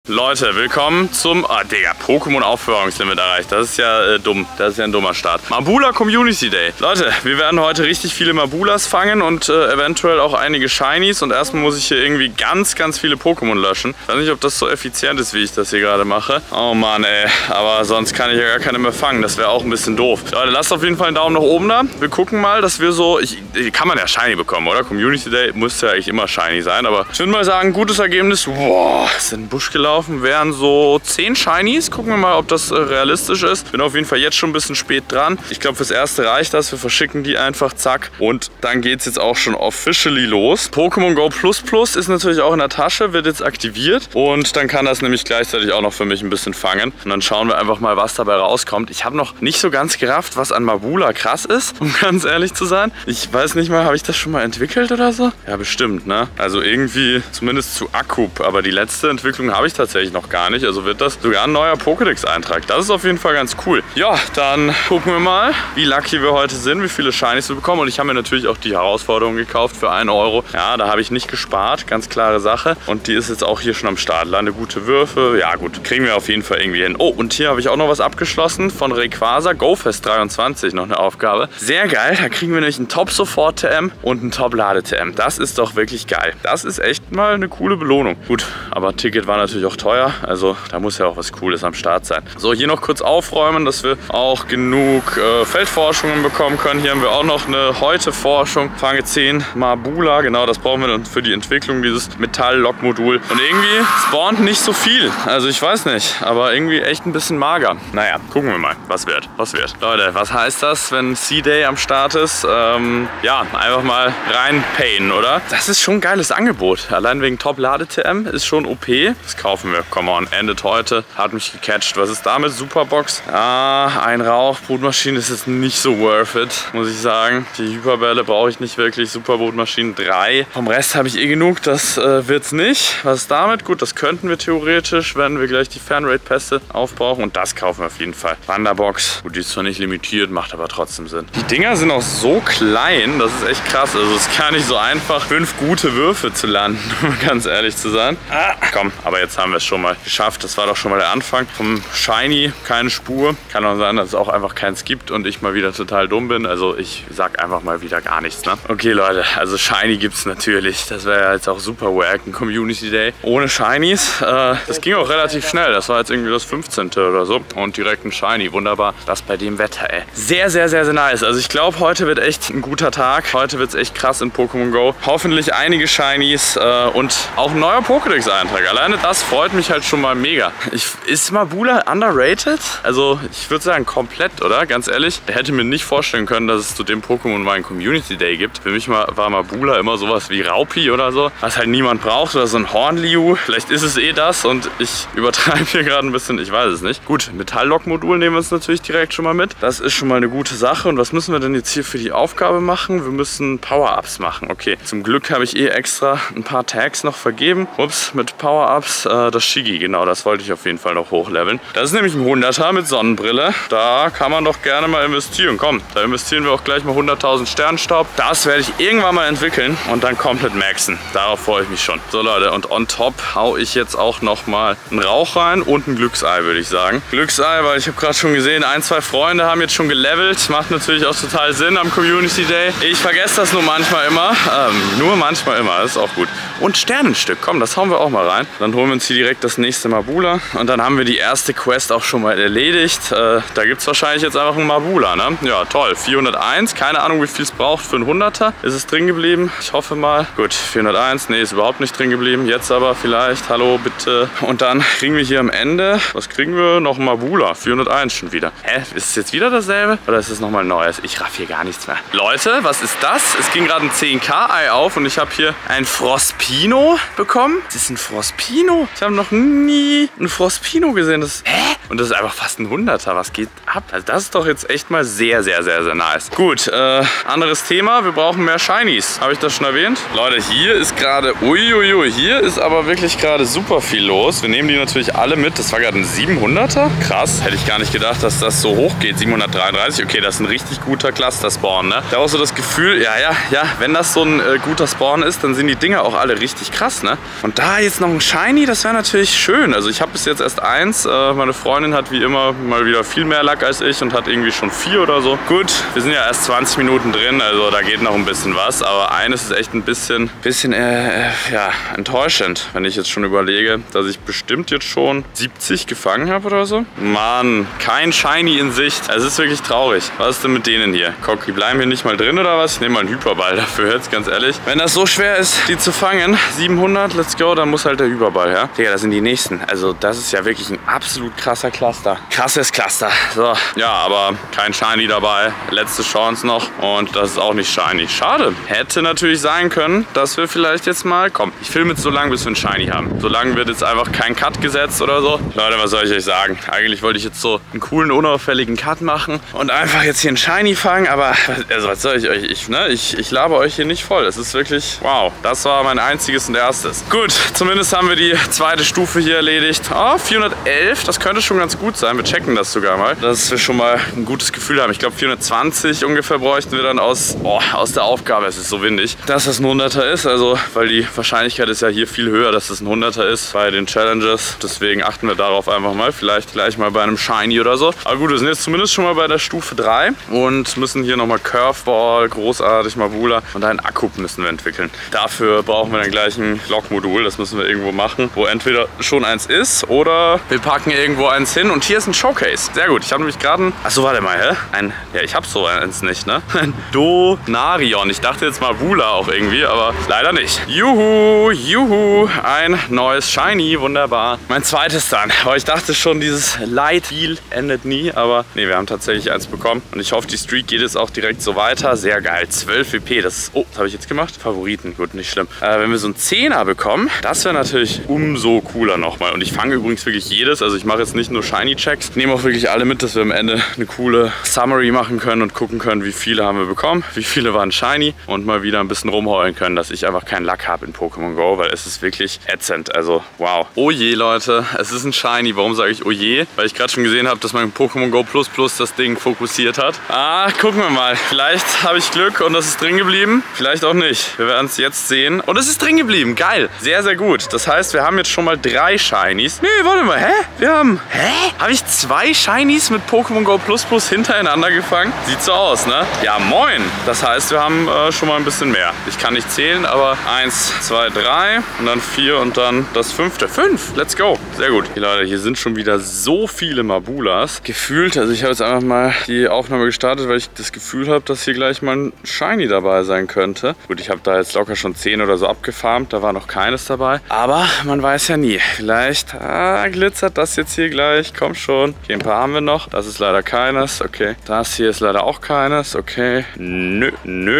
Leute, willkommen zum... Ah, Digga, Pokémon-Aufbewahrungslimit erreicht. Das ist ja dumm. Das ist ja ein dummer Start. Mabula Community Day. Leute, wir werden heute richtig viele Mabulas fangen und eventuell auch einige Shinies. Und erstmal muss ich hier irgendwie ganz viele Pokémon löschen. Ich weiß nicht, ob das so effizient ist, wie ich das hier gerade mache. Oh Mann, ey. Aber sonst kann ich ja gar keine mehr fangen. Das wäre auch ein bisschen doof. Leute, lasst auf jeden Fall einen Daumen nach oben da. Wir gucken mal, dass wir so... Kann man ja Shiny bekommen, oder? Community Day muss ja eigentlich immer Shiny sein. Aber ich würde mal sagen, gutes Ergebnis. Boah, ist in den Busch gelaufen. Wären so 10 Shinies. Gucken wir mal, ob das realistisch ist. Bin auf jeden Fall jetzt schon ein bisschen spät dran. Ich glaube, fürs erste reicht das. Wir verschicken die einfach, zack. Und dann geht es jetzt auch schon officially los. Pokémon Go Plus Plus ist natürlich auch in der Tasche, wird jetzt aktiviert. Und dann kann das nämlich gleichzeitig auch noch für mich ein bisschen fangen. Und dann schauen wir einfach mal, was dabei rauskommt. Ich habe noch nicht so ganz gerafft, was an Mabula krass ist, um ganz ehrlich zu sein. Ich weiß nicht mal, habe ich das schon mal entwickelt oder so? Ja, bestimmt, ne? Also irgendwie zumindest zu Akub. Aber die letzte Entwicklung habe ich tatsächlich noch gar nicht. Also wird das sogar ein neuer Pokédex-Eintrag. Das ist auf jeden Fall ganz cool. Ja, dann gucken wir mal, wie lucky wir heute sind, wie viele Shinies wir bekommen. Und ich habe mir natürlich auch die Herausforderung gekauft für 1 Euro. Ja, da habe ich nicht gespart. Ganz klare Sache. Und die ist jetzt auch hier schon am Start. Lande gute Würfe. Ja gut, kriegen wir auf jeden Fall irgendwie hin. Oh, und hier habe ich auch noch was abgeschlossen von Rayquaza. GoFest 23, noch eine Aufgabe. Sehr geil. Da kriegen wir nämlich einen Top-Support-TM und einen Top-Lade-TM. Das ist doch wirklich geil. Das ist echt mal eine coole Belohnung. Gut, aber Ticket war natürlich auch teuer. Also da muss ja auch was Cooles am Start sein. So, hier noch kurz aufräumen, dass wir auch genug Feldforschungen bekommen können. Hier haben wir auch noch eine Heute-Forschung. Fange 10 Mabula. Genau, das brauchen wir dann für die Entwicklung dieses Metall-Lock-Modul. Und irgendwie spawnt nicht so viel. Also ich weiß nicht, aber irgendwie echt ein bisschen mager. Naja, gucken wir mal, was wird. Was wird. Leute, was heißt das, wenn C-Day am Start ist? Ja, einfach mal reinpayen, oder? Das ist schon ein geiles Angebot. Allein wegen Top-Lade-TM ist schon OP. Das kaufen wir. Come on, endet heute. Hat mich gecatcht. Was ist damit? Superbox. Ah, ein Rauch. Brutmaschine ist jetzt nicht so worth it, muss ich sagen. Die Hyperbälle brauche ich nicht wirklich. Superbrutmaschinen 3. Vom Rest habe ich eh genug. Das wird's nicht. Was ist damit? Gut, das könnten wir theoretisch, wenn wir gleich die Fanrate-Pässe aufbrauchen. Und das kaufen wir auf jeden Fall. Wanderbox. Gut, die ist zwar nicht limitiert, macht aber trotzdem Sinn. Die Dinger sind auch so klein. Das ist echt krass. Also es ist gar nicht so einfach, 5 gute Würfe zu landen, um ganz ehrlich zu sein. Ah, komm, aber jetzt haben wir es schon mal geschafft. Das war doch schon mal der Anfang. Vom Shiny keine Spur. Kann auch sein, dass es auch einfach keins gibt und ich mal wieder total dumm bin. Also ich sag einfach mal wieder gar nichts, ne? Okay, Leute, also Shiny gibt es natürlich. Das wäre ja jetzt auch super wack, ein Community Day ohne Shinies. Das ging auch relativ schnell. Das war jetzt irgendwie das 15. oder so. Und direkt ein Shiny. Wunderbar. Das bei dem Wetter, ey. Sehr nice. Also ich glaube, heute wird echt ein guter Tag. Heute wird es echt krass in Pokémon Go. Hoffentlich einige Shinies und auch ein neuer Pokédex-Eintrag. Alleine das freut mich halt schon mal mega. Ist Mabula underrated? Also ich würde sagen komplett, oder? Ganz ehrlich, ich hätte mir nicht vorstellen können, dass es zu dem Pokémon mal einen Community Day gibt. Für mich war Mabula immer sowas wie Raupi oder so, was halt niemand braucht, oder so ein Hornliu. Vielleicht ist es eh das und ich übertreibe hier gerade ein bisschen, ich weiß es nicht. Gut, Metall-Lock-Modul nehmen wir uns natürlich direkt schon mal mit. Das ist schon mal eine gute Sache. Und was müssen wir denn jetzt hier für die Aufgabe machen? Wir müssen Power-Ups machen. Okay, zum Glück habe ich eh extra ein paar Tags noch vergeben. Ups, mit Power-Ups, das Shigi, genau, das wollte ich auf jeden Fall noch hochleveln. Das ist nämlich ein 100er mit Sonnenbrille. Da kann man doch gerne mal investieren. Komm, da investieren wir auch gleich mal 100.000 Sternstaub. Das werde ich irgendwann mal entwickeln und dann komplett maxen. Darauf freue ich mich schon. So Leute, und on top hau ich jetzt auch noch mal einen Rauch rein und ein Glücksei, würde ich sagen. Glücksei, weil ich habe gerade schon gesehen, 1, 2 Freunde haben jetzt schon gelevelt. Macht natürlich auch total Sinn am Community Day. Ich vergesse das nur manchmal immer. Das ist auch gut. Und Sternenstück, komm, das hauen wir auch mal rein. Dann holen wir uns hier direkt das nächste Mabula. Und dann haben wir die erste Quest auch schon mal erledigt. Da gibt es wahrscheinlich jetzt einfach einen Mabula, ne? Ja, toll. 401. Keine Ahnung, wie viel es braucht für einen 100er. Ist es drin geblieben? Ich hoffe mal. Gut, 401. Nee, ist überhaupt nicht drin geblieben. Jetzt aber vielleicht. Hallo, bitte. Und dann kriegen wir hier am Ende, was kriegen wir? Noch ein Mabula. 401 schon wieder. Hä? Ist es jetzt wieder dasselbe? Oder ist es nochmal ein neues? Ich raff hier gar nichts mehr. Leute, was ist das? Es ging gerade ein 10k-Ei auf und ich habe hier ein Frospino bekommen. Das ist ein Frospino. Ich habe noch nie ein Frospino gesehen. Hä? Und das ist einfach fast ein 100er. Was geht ab? Also das ist doch jetzt echt mal sehr, sehr, sehr, sehr nice. Gut, anderes Thema. Wir brauchen mehr Shinies. Habe ich das schon erwähnt? Leute, hier ist gerade, uiuiui, hier ist aber wirklich gerade super viel los. Wir nehmen die natürlich alle mit. Das war gerade ein 700er. Krass, hätte ich gar nicht gedacht, dass das so hoch geht. 733, okay, das ist ein richtig guter Cluster-Spawn, ne? Da war so das Gefühl, ja, wenn das so ein guter Spawn ist, dann sind die Dinger auch alle richtig krass, ne? Und da jetzt noch ein Shiny, das wäre natürlich schön. Also ich habe bis jetzt erst eins. Meine Freundin hat wie immer mal wieder viel mehr Lack als ich und hat irgendwie schon 4 oder so. Gut, wir sind ja erst 20 Minuten drin, also da geht noch ein bisschen was. Aber eines ist echt ein bisschen ja, enttäuschend, wenn ich jetzt schon überlege, dass ich bestimmt jetzt schon 70 gefangen habe oder so. Mann, kein Shiny in Sicht. Es ist wirklich traurig. Was ist denn mit denen hier? Guck, die bleiben hier nicht mal drin oder was? Ich nehme mal einen Hyperball dafür jetzt, ganz ehrlich. Wenn das so schwer ist, die zu fangen, 700, let's go, dann muss halt der Hyperball her. Digga, das sind die nächsten. Also das ist ja wirklich ein absolut krasser Cluster. Krasses Cluster. So, ja, aber kein Shiny dabei. Letzte Chance noch und das ist auch nicht Shiny. Schade. Hätte natürlich sein können, dass wir vielleicht jetzt mal, komm, ich filme jetzt so lange, bis wir ein Shiny haben. So lange wird jetzt einfach kein Cut gesetzt oder so. Leute, was soll ich euch sagen? Eigentlich wollte ich jetzt so einen coolen, unauffälligen Cut machen und einfach jetzt hier ein Shiny fangen, aber also was soll ich euch? Ich laber euch hier nicht voll. Es ist wirklich, wow, das war mein einziges und erstes. Gut, zumindest haben wir die zweite Stufe hier erledigt. Oh, 411, das könnte schon ganz gut sein. Wir checken das sogar mal, dass wir schon mal ein gutes Gefühl haben. Ich glaube 420 ungefähr bräuchten wir dann aus der Aufgabe. Es ist so windig, dass das ein 100er ist. Also, weil die Wahrscheinlichkeit ist ja hier viel höher, dass es ein 100er ist bei den Challenges. Deswegen achten wir darauf einfach mal. Vielleicht gleich mal bei einem Shiny oder so. Aber gut, wir sind jetzt zumindest schon mal bei der Stufe 3 und müssen hier nochmal Curveball, großartig, Mabula und einen Akku müssen wir entwickeln. Dafür brauchen wir dann gleich ein Lockmodul. Das müssen wir irgendwo machen, wo entweder schon eins ist oder wir packen irgendwo eins hin. Und hier ist ein Showcase. Sehr gut. Ich habe nämlich gerade ein... Achso, warte mal, hä? Ja, ich habe so eins nicht, ne? Ein Donarion. Ich dachte jetzt Mabula auch irgendwie, aber leider nicht. Juhu, juhu. Ein neues Shiny. Wunderbar. Mein zweites dann. Aber ich dachte schon, dieses Light-Deal endet nie. Aber nee, wir haben tatsächlich eins bekommen. Und ich hoffe, die Streak geht jetzt auch direkt so weiter. Sehr geil. 12 WP. Das ist... Oh, was habe ich jetzt gemacht? Favoriten. Gut, nicht schlimm. Wenn wir so einen 10er bekommen, das wäre natürlich umso cooler nochmal. Und ich fange übrigens wirklich jedes. Also ich mache jetzt nicht nur Shiny-Checks. Ich nehme auch wirklich alle mit, dass wir am Ende eine coole Summary machen können und gucken können, wie viele haben wir bekommen, wie viele waren Shiny und mal wieder ein bisschen rumheulen können, dass ich einfach keinen Lack habe in Pokémon Go, weil es ist wirklich ätzend. Also, wow. Oh je, Leute, es ist ein Shiny. Warum sage ich oh je? Weil ich gerade schon gesehen habe, dass mein Pokémon Go Plus Plus das Ding fokussiert hat. Gucken wir mal. Vielleicht habe ich Glück und das ist drin geblieben. Vielleicht auch nicht. Wir werden es jetzt sehen. Und es ist drin geblieben. Geil. Sehr, sehr gut. Das heißt, wir haben jetzt schon mal 3 Shinies. Nee, warte mal. Hä? Wir haben... Hä? Habe ich 2 Shinies mit Pokémon Go Plus Plus hintereinander gefangen? Sieht so aus, ne? Ja, moin. Das heißt, wir haben schon mal ein bisschen mehr. Ich kann nicht zählen, aber 1, 2, 3 und dann 4 und dann das 5. 5. Let's go. Sehr gut. Hey, Leute, hier sind schon wieder so viele Mabulas. Gefühlt, also ich habe jetzt einfach mal die Aufnahme gestartet, weil ich das Gefühl habe, dass hier gleich mal ein Shiny dabei sein könnte. Gut, ich habe da jetzt locker schon 10 oder so abgefarmt. Da war noch keines dabei. Aber man weiß ja nie. Vielleicht glitzert das jetzt hier gleich. Komm schon. Okay, ein paar haben wir noch. Das ist leider keines. Okay. Das hier ist leider auch keines. Okay. Nö.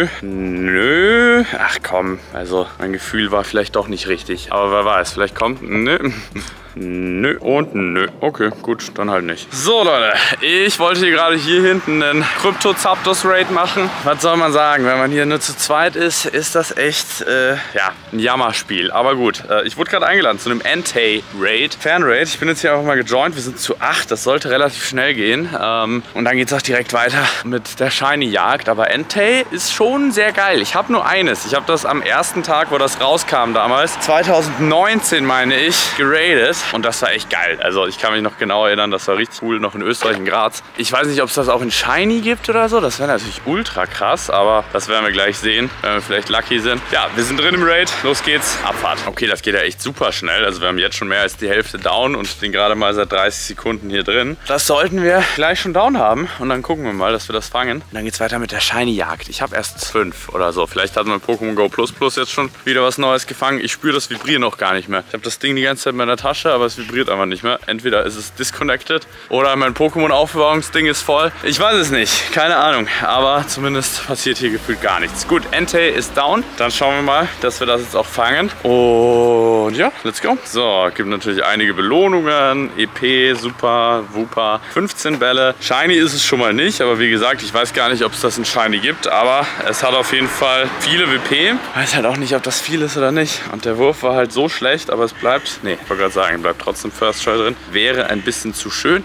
Ach komm. Also, mein Gefühl war vielleicht doch nicht richtig. Aber wer weiß. Vielleicht kommt... Nö. Nö und nö. Okay, gut, dann halt nicht. So, Leute, ich wollte hier gerade hier hinten einen Krypto-Zapdos-Raid machen. Was soll man sagen? Wenn man hier nur zu zweit ist, ist das echt, ja, ein Jammerspiel. Aber gut, ich wurde gerade eingeladen zu einem Entei-Raid, Fan-Raid. Ich bin jetzt hier einfach mal gejoint. Wir sind zu 8. Das sollte relativ schnell gehen. Und dann geht es auch direkt weiter mit der Shiny-Jagd. Aber Entei ist schon sehr geil. Ich habe nur eines. Ich habe das am ersten Tag, wo das rauskam damals, 2019 meine ich, geradet. Und das war echt geil. Also ich kann mich noch genau erinnern, das war richtig cool, noch in Österreich, in Graz. Ich weiß nicht, ob es das auch in Shiny gibt oder so. Das wäre natürlich ultra krass, aber das werden wir gleich sehen, wenn wir vielleicht lucky sind. Ja, wir sind drin im Raid. Los geht's. Abfahrt. Okay, das geht ja echt super schnell. Also wir haben jetzt schon mehr als die Hälfte down und sind gerade mal seit 30 Sekunden hier drin. Das sollten wir gleich schon down haben. Und dann gucken wir mal, dass wir das fangen. Und dann geht's weiter mit der Shiny-Jagd. Ich habe erst 5 oder so. Vielleicht hat mein Pokémon Go Plus Plus jetzt schon wieder was Neues gefangen. Ich spüre das Vibrieren noch gar nicht mehr. Ich habe das Ding die ganze Zeit in meiner Tasche. weiter, aber es vibriert einfach nicht mehr. Entweder ist es disconnected oder mein Pokémon-Aufbewahrungsding ist voll. Ich weiß es nicht, keine Ahnung, aber zumindest passiert hier gefühlt gar nichts. Gut, Entei ist down. Dann schauen wir mal, dass wir das jetzt auch fangen. Und ja, let's go. So, gibt natürlich einige Belohnungen. EP, super, Wupa, 15 Bälle. Shiny ist es schon mal nicht, aber wie gesagt, ich weiß gar nicht, ob es das in Shiny gibt, aber es hat auf jeden Fall viele WP. Weiß halt auch nicht, ob das viel ist oder nicht. Und der Wurf war halt so schlecht, aber es bleibt, nee, ich wollte gerade sagen, bleibt trotzdem First Try drin. Wäre ein bisschen zu schön.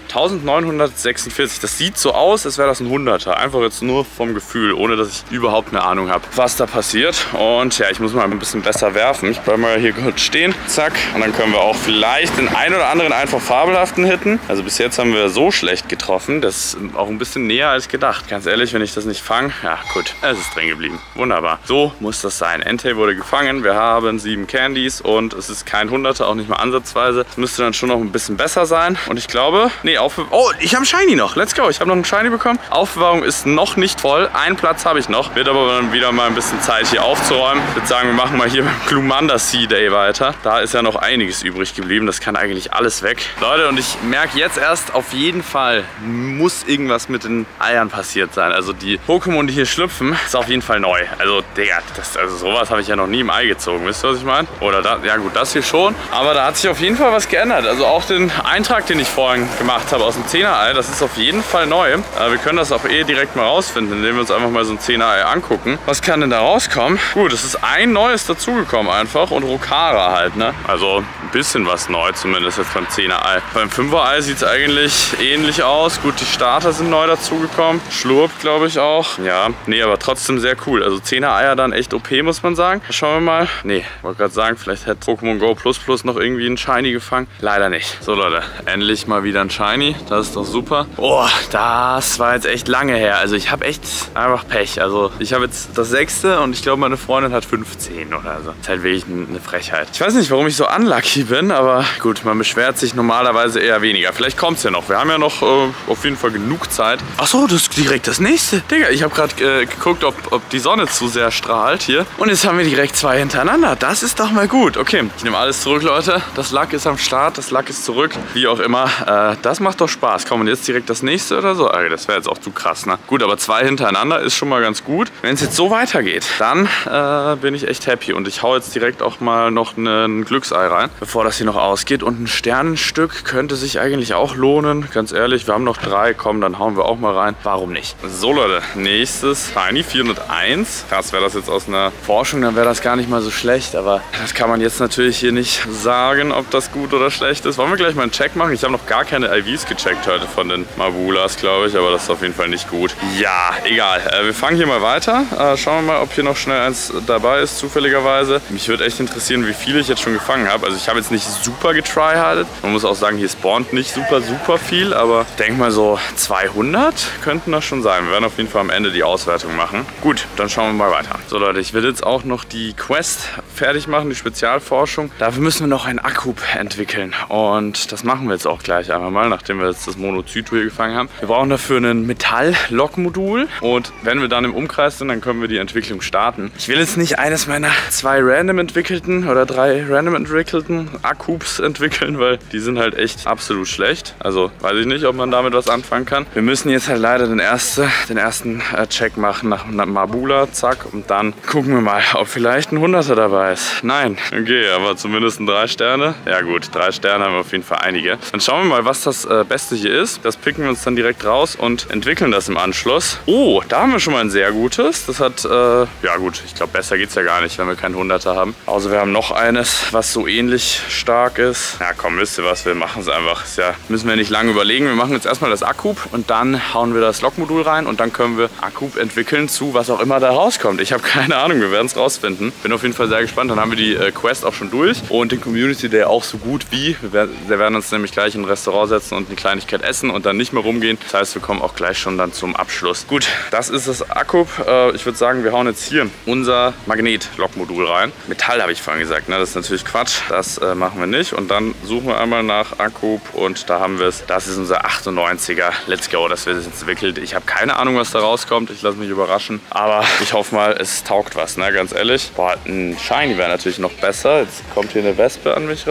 1946, das sieht so aus, als wäre das ein 100er. Einfach jetzt nur vom Gefühl, ohne dass ich überhaupt eine Ahnung habe, was da passiert. Und ja, ich muss mal ein bisschen besser werfen. Ich bleibe mal hier kurz stehen, zack. Und dann können wir auch vielleicht den einen oder anderen einfach fabelhaften hitten. Also bis jetzt haben wir so schlecht getroffen, das ist auch ein bisschen näher als gedacht. Ganz ehrlich, wenn ich das nicht fange, ja gut, es ist drin geblieben. Wunderbar. So muss das sein. Entei wurde gefangen, wir haben 7 Candies und es ist kein 100er, auch nicht mal ansatzweise. Es müsste dann schon noch ein bisschen besser sein. Und ich glaube, nee, oh, ich habe einen Shiny noch. Let's go. Ich habe noch einen Shiny bekommen. Aufbewahrung ist noch nicht voll. Einen Platz habe ich noch. Wird aber dann wieder mal ein bisschen Zeit hier aufzuräumen. Ich würde sagen, wir machen mal hier beim Glumanda Sea Day weiter. Da ist ja noch einiges übrig geblieben. Das kann eigentlich alles weg. Leute, und ich merke jetzt erst, auf jeden Fall muss irgendwas mit den Eiern passiert sein. Also die Pokémon, die hier schlüpfen, ist auf jeden Fall neu. Also, Digga, also sowas habe ich ja noch nie im Ei gezogen. Wisst ihr, was ich meine? Oder da, ja gut, das hier schon. Aber da hat sich auf jeden Fall was geändert. Also auch den Eintrag, den ich vorhin gemacht habe aus dem 10er-Ei, das ist auf jeden Fall neu. Wir können das auch direkt mal rausfinden, indem wir uns einfach mal so ein 10er-Ei angucken. Was kann denn da rauskommen? Gut, es ist ein neues dazugekommen einfach und Rokara halt, ne? Also ein bisschen was neu zumindest jetzt beim 10er-Ei. Beim 5er-Ei sieht es eigentlich ähnlich aus. Gut, die Starter sind neu dazugekommen. Schlurp, glaube ich auch. Ja, nee, aber trotzdem sehr cool. Also 10er-Eier dann echt OP, muss man sagen. Schauen wir mal. Nee, wollte gerade sagen, vielleicht hätte Pokémon Go Plus Plus noch irgendwie einen Shiny gefangen. Leider nicht. So Leute, endlich mal wieder ein Shiny. Das ist doch super. Oh, das war jetzt echt lange her. Also ich habe echt einfach Pech. Also ich habe jetzt das 6. und ich glaube, meine Freundin hat 15 oder so. Das ist halt wirklich eine Frechheit. Ich weiß nicht, warum ich so unlucky bin, aber gut, man beschwert sich normalerweise eher weniger. Vielleicht kommt es ja noch. Wir haben ja noch auf jeden Fall genug Zeit. Achso, das ist direkt das nächste. Digga, ich habe gerade geguckt, ob die Sonne zu sehr strahlt hier. Und jetzt haben wir direkt 2 hintereinander. Das ist doch mal gut. Okay, ich nehme alles zurück, Leute. Das Luck ist am Start, das Luck ist zurück. Wie auch immer. Das macht doch Spaß. Kommen wir jetzt direkt das nächste oder so? Okay, das wäre jetzt auch zu krass, ne? Gut, aber 2 hintereinander ist schon mal ganz gut. Wenn es jetzt so weitergeht, dann bin ich echt happy. Und ich hau jetzt direkt auch mal noch ein Glücksei rein, bevor das hier noch ausgeht. Und ein Sternenstück könnte sich eigentlich auch lohnen. Ganz ehrlich, wir haben noch 3. Komm, dann hauen wir auch mal rein. Warum nicht? So, Leute, nächstes Shiny 401. Krass, wäre das jetzt aus einer Forschung, dann wäre das gar nicht mal so schlecht. Aber das kann man jetzt natürlich hier nicht sagen, ob das gut oder schlecht ist. Wollen wir gleich mal einen Check machen? Ich habe noch gar keine IVs gecheckt heute von den Mabulas, glaube ich. Aber das ist auf jeden Fall nicht gut. Ja, egal. Wir fangen hier mal weiter. Schauen wir mal, ob hier noch schnell eins dabei ist, zufälligerweise. Mich würde echt interessieren, wie viele ich jetzt schon gefangen habe. Also ich habe jetzt nicht super getryhardet. Man muss auch sagen, hier spawnt nicht super viel. Aber ich denke mal so 200 könnten das schon sein. Wir werden auf jeden Fall am Ende die Auswertung machen. Gut, dann schauen wir mal weiter. So Leute, ich will jetzt auch noch die Quest fertig machen, die Spezialforschung. Dafür müssen wir noch einen Akub entwickeln. Und das machen wir jetzt auch gleich einmal mal, nachdem wir jetzt das Monozyto hier gefangen haben. Wir brauchen dafür ein Metall-Log-Modul. Und wenn wir dann im Umkreis sind, dann können wir die Entwicklung starten. Ich will jetzt nicht eines meiner 2 random entwickelten oder 3 random entwickelten Akubs entwickeln, weil die sind halt echt absolut schlecht. Also weiß ich nicht, ob man damit was anfangen kann. Wir müssen jetzt halt leider den ersten Check machen nach Mabula, zack. Und dann gucken wir mal, ob vielleicht ein 100er dabei ist. Nein. Okay, aber zumindest ein 3 Sterne. Ja gut, 3 Sterne haben wir auf jeden Fall einige. Dann schauen wir mal, was das Beste hier ist. Das picken wir uns dann direkt raus und entwickeln das im Anschluss. Oh, da haben wir schon mal ein sehr gutes. Das hat, ja gut, ich glaube, besser geht es ja gar nicht, wenn wir keinen 100er haben. Also wir haben noch eines, was so ähnlich stark ist. Ja komm, wisst ihr was, wir machen es einfach. Ja, müssen wir nicht lange überlegen. Wir machen jetzt erstmal das Akub und dann hauen wir das Log-Modul rein und dann können wir Akub entwickeln zu was auch immer da rauskommt. Ich habe keine Ahnung, wir werden es rausfinden. Bin auf jeden Fall sehr gespannt. Dann haben wir die Quest auch schon durch und den Community Day auch so gut wie. Wir werden uns nämlich gleich in ein Restaurant setzen und eine Kleinigkeit essen und dann nicht mehr rumgehen. Das heißt, wir kommen auch gleich schon dann zum Abschluss. Gut, das ist das Akub. Ich würde sagen, wir hauen jetzt hier unser Magnet-Log-Modul rein. Metall habe ich vorhin gesagt, ne? Das ist natürlich Quatsch. Das machen wir nicht. Und dann suchen wir einmal nach Akub und da haben wir es. Das ist unser 98er. Let's go, das wird jetzt entwickelt. Ich habe keine Ahnung, was da rauskommt. Ich lasse mich überraschen. Aber ich hoffe mal, es taugt was, ne? Ganz ehrlich. Boah, ein Shiny wäre natürlich noch besser. Jetzt kommt hier eine Wespe an mich ran. Die will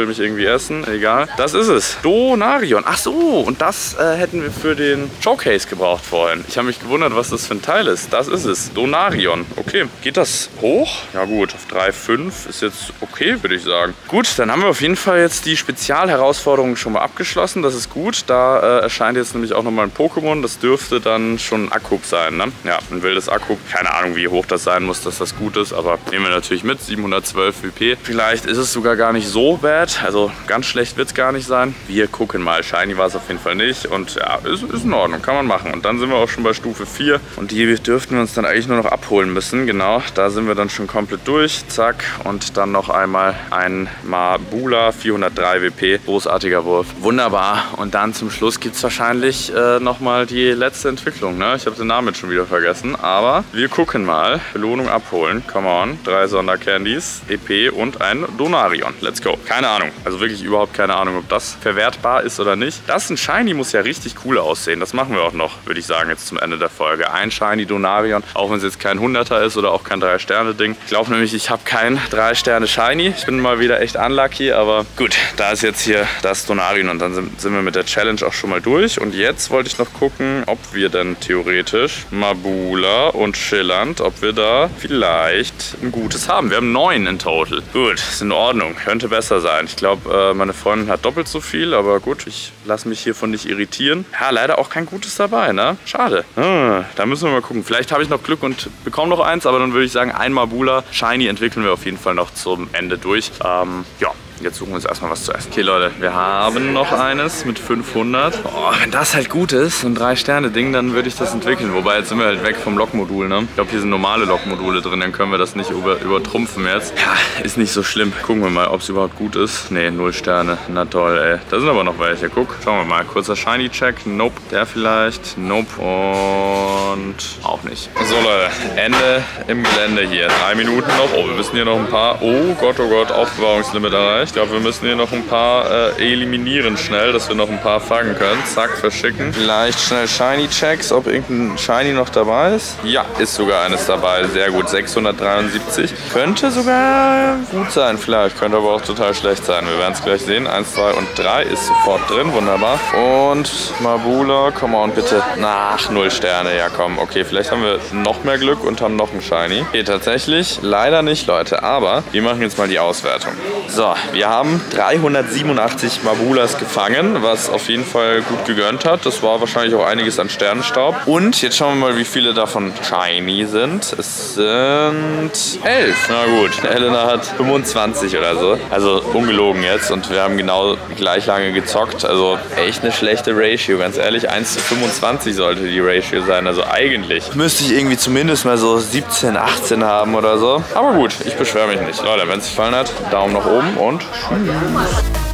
mich irgendwie essen. Egal. Das ist es. Donarion. Ach so, und das hätten wir für den Showcase gebraucht vorhin. Ich habe mich gewundert, was das für ein Teil ist. Das ist es. Donarion. Okay. Geht das hoch? Ja gut, auf 3,5 ist jetzt okay, würde ich sagen. Gut, dann haben wir auf jeden Fall jetzt die Spezialherausforderung schon mal abgeschlossen. Das ist gut. Da erscheint jetzt nämlich auch nochmal ein Pokémon. Das dürfte dann schon ein Akkub sein, ne? Ja, ein wildes Akkub. Keine Ahnung, wie hoch das sein muss, dass das gut ist, aber nehmen wir natürlich mit. 712 WP. Vielleicht ist es sogar gar nicht so bad. Also ganz schlecht wird es gar nicht sein. Wir gucken mal. Shiny war es auf jeden Fall nicht. Und ja, ist in Ordnung. Kann man machen. Und dann sind wir auch schon bei Stufe 4. Und die dürften wir uns dann eigentlich nur noch abholen müssen. Genau, da sind wir dann schon komplett durch. Zack. Und dann noch einmal ein Mabula, 403 WP. Großartiger Wurf. Wunderbar. Und dann zum Schluss gibt es wahrscheinlich nochmal die letzte Entwicklung. Ne? Ich habe den Namen jetzt schon wieder vergessen. Aber wir gucken mal. Belohnung abholen. Come on. 3 Sondercandies, EP und ein Donarion. Let's go. Keine Ahnung. Also wirklich überhaupt keine Ahnung, ob das verwertbar ist oder nicht. Das ein Shiny muss ja richtig cool aussehen. Das machen wir auch noch, würde ich sagen, jetzt zum Ende der Folge. Ein Shiny Donarion. Auch wenn es jetzt kein 100er ist oder auch kein 3-Sterne-Ding. Ich glaube nämlich, ich habe kein 3-Sterne-Shiny. Ich bin mal wieder echt unlucky, aber gut. Da ist jetzt hier das Donarion und dann sind wir mit der Challenge auch schon mal durch. Und jetzt wollte ich noch gucken, ob wir denn theoretisch Mabula und Schillernd, ob wir da vielleicht ein gutes haben. Wir haben 9 in total. Gut, ist in Ordnung. Könnte besser sein. Ich glaube, meine Freundin hat doppelt so viel, aber gut, ich lasse mich hiervon nicht irritieren. Ja, leider auch kein gutes dabei, ne? Schade. Da müssen wir mal gucken. Vielleicht habe ich noch Glück und bekomme noch eins, aber dann würde ich sagen, ein Mabula Shiny entwickeln wir auf jeden Fall noch zum Ende durch. Ja. Jetzt suchen wir uns erstmal was zu essen. Okay, Leute, wir haben noch eines mit 500. Oh, wenn das halt gut ist, so ein 3-Sterne-Ding, dann würde ich das entwickeln. Wobei, jetzt sind wir halt weg vom Lokmodul, ne? Ich glaube, hier sind normale Lokmodule drin, dann können wir das nicht übertrumpfen jetzt. Ja, ist nicht so schlimm. Gucken wir mal, ob es überhaupt gut ist. Ne, 0 Sterne. Na toll, ey. Da sind aber noch welche. Guck, schauen wir mal. Kurzer Shiny-Check. Nope. Der vielleicht. Nope. Und auch nicht. So, Leute, Ende im Gelände hier. 3 Minuten noch. Oh, wir müssen hier noch ein paar... Oh Gott, Aufbewahrungslimit erreicht. Ich glaube, wir müssen hier noch ein paar eliminieren schnell, dass wir noch ein paar fangen können. Zack, verschicken. Vielleicht schnell Shiny-Checks, ob irgendein Shiny noch dabei ist. Ja, ist sogar eines dabei. Sehr gut, 673. Könnte sogar gut sein vielleicht, könnte aber auch total schlecht sein. Wir werden es gleich sehen. 1, 2 und 3 ist sofort drin, wunderbar. Und Mabula, come on bitte. Nach 0 Sterne, ja komm. Okay, vielleicht haben wir noch mehr Glück und haben noch ein Shiny. Okay, tatsächlich leider nicht, Leute. Aber wir machen jetzt mal die Auswertung. So, wir haben 387 Mabulas gefangen, was auf jeden Fall gut gegönnt hat. Das war wahrscheinlich auch einiges an Sternenstaub. Und jetzt schauen wir mal, wie viele davon Shiny sind. Es sind 11. Na gut, Helena hat 25 oder so. Also ungelogen jetzt. Und wir haben genau gleich lange gezockt. Also echt eine schlechte Ratio. Ganz ehrlich, 1:25 sollte die Ratio sein. Also eigentlich müsste ich irgendwie zumindest mal so 17, 18 haben oder so. Aber gut, ich beschwere mich nicht. Leute, wenn es gefallen hat, Daumen nach oben und tschüss.